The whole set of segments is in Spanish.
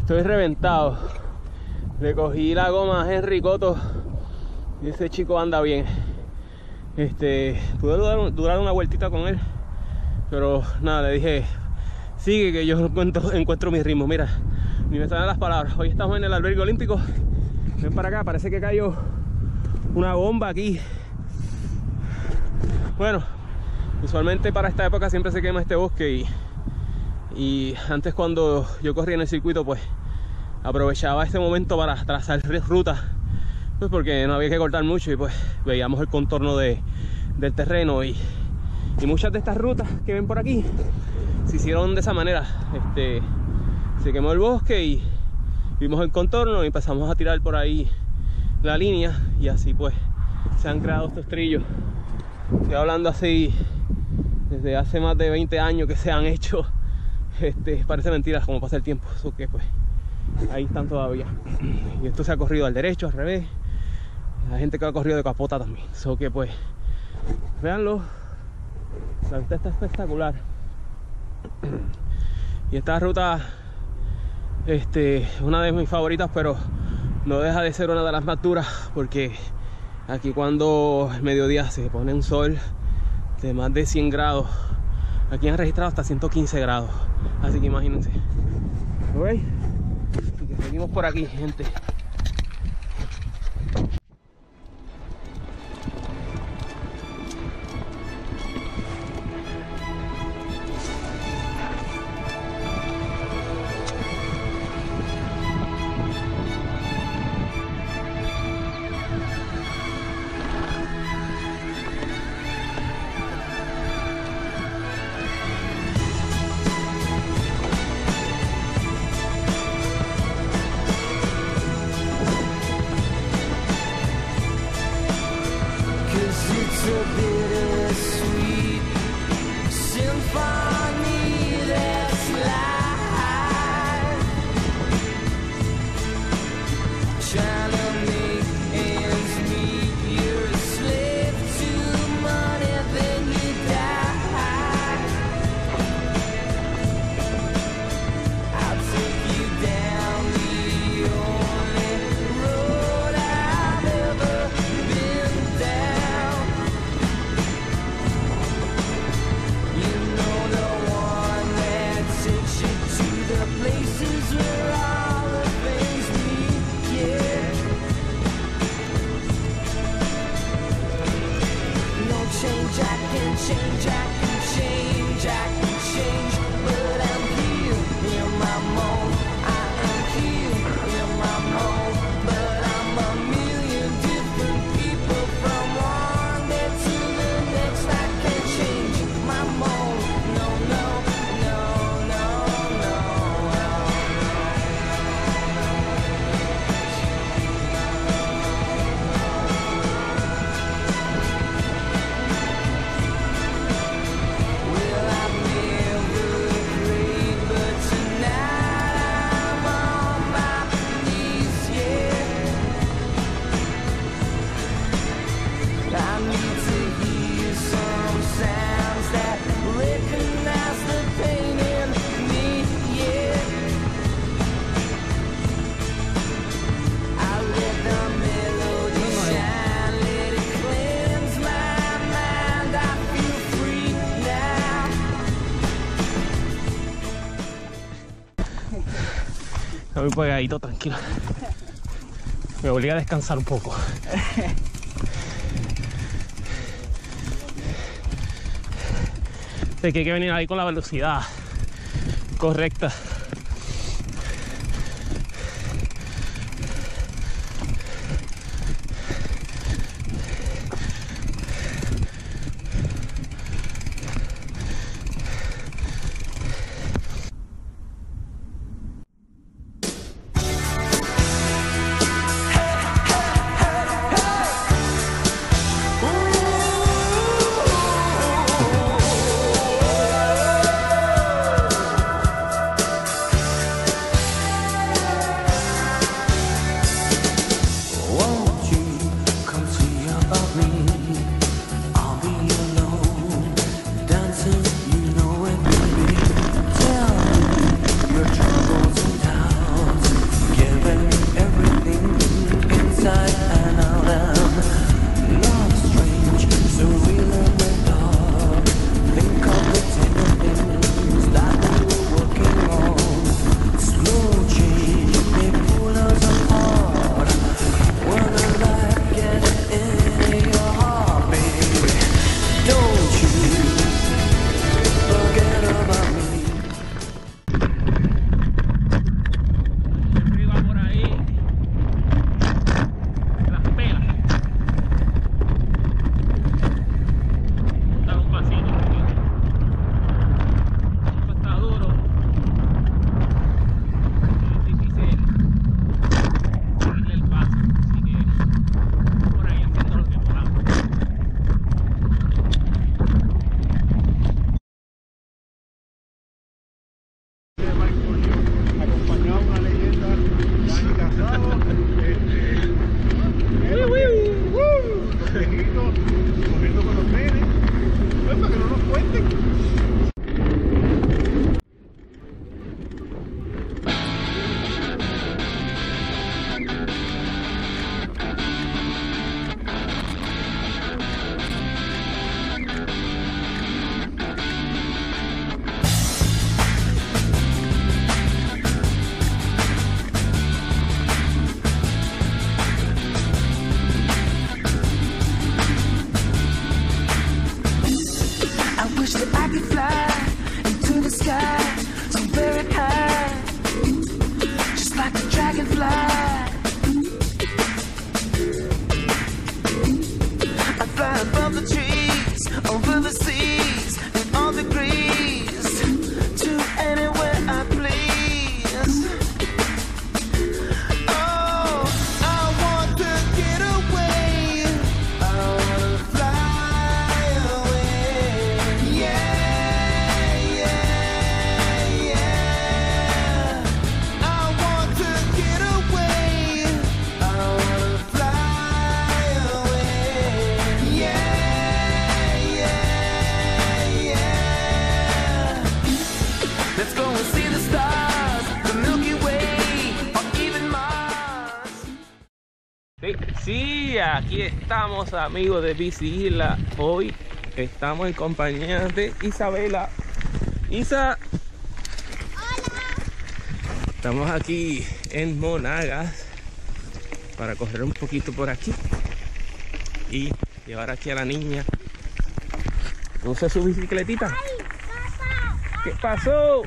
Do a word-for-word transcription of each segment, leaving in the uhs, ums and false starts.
Estoy reventado. Le cogí la goma a Henry Cotto y ese chico anda bien. Este, pude durar, durar una vueltita con él, pero nada, le dije, sigue que yo encuentro, encuentro mi ritmo. Mira, ni me salen las palabras. Hoy estamos en el albergue olímpico. Ven para acá, parece que cayó una bomba aquí. Bueno, usualmente para esta época siempre se quema este bosque y, y antes cuando yo corría en el circuito pues aprovechaba este momento para trazar rutas, pues porque no había que cortar mucho y pues veíamos el contorno de, del terreno y, y muchas de estas rutas que ven por aquí se hicieron de esa manera. Este, se quemó el bosque y vimos el contorno y empezamos a tirar por ahí la línea y así pues se han creado estos trillos. Estoy hablando así desde hace más de veinte años que se han hecho. Este, parece mentira como pasa el tiempo, eso que pues ahí están todavía. Y esto se ha corrido al derecho, al revés. La gente que ha corrido de capota también. Eso que pues, véanlo. La vista está espectacular. Y esta ruta, este, una de mis favoritas, pero no deja de ser una de las más duras porque aquí cuando el mediodía se pone un sol de más de cien grados. Aquí han registrado hasta ciento quince grados. Así que imagínense. ¿Ok? Así que seguimos por aquí, gente. Muy pegadito, tranquilo. Me obliga a descansar un poco. Sé que hay que venir ahí con la velocidad correcta. I could fly into the sky so very high, just like a dragonfly. I fly above the trees, over the seas, in all degrees, to anywhere I please. Oh, I want to get away. I wanna fly away. Yeah, yeah, yeah. I want to get away. I wanna fly away. Yeah, yeah, yeah. Let's go and see the stars, the Milky Way, or even Mars. Sí, sí, aquí estamos, amigos de Bici Isla. Hoy estamos en compañía de Isabela. Isa. Estamos aquí en Monagas para correr un poquito por aquí y llevar aquí a la niña. ¿Usa su bicicletita? ¿Qué pasó?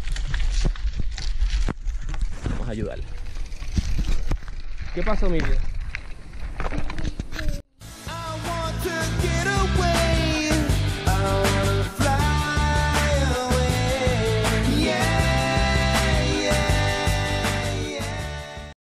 Vamos a ayudarle. ¿Qué pasó, mi vida?